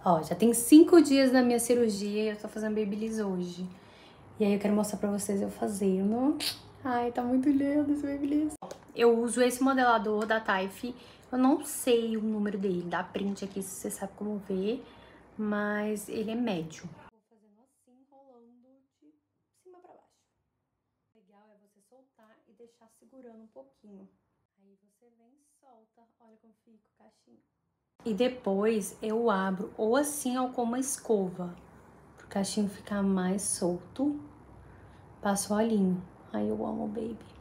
Ó, já tem 5 dias da minha cirurgia e eu tô fazendo Babyliss hoje. E aí eu quero mostrar pra vocês eu fazendo. Ai, tá muito lindo esse Babyliss. Eu uso esse modelador da Taif. Eu não sei o número dele, dá print aqui se você sabe como ver. Mas ele é médio. Vou fazendo assim, rolando de cima pra baixo. O legal é você soltar e deixar segurando um pouquinho. Aí você vem e solta. Olha como fica o cachinho. E depois eu abro ou assim ou com uma escova. Pro cachinho ficar mais solto. Passo o olhinho. Ai, eu amo o baby.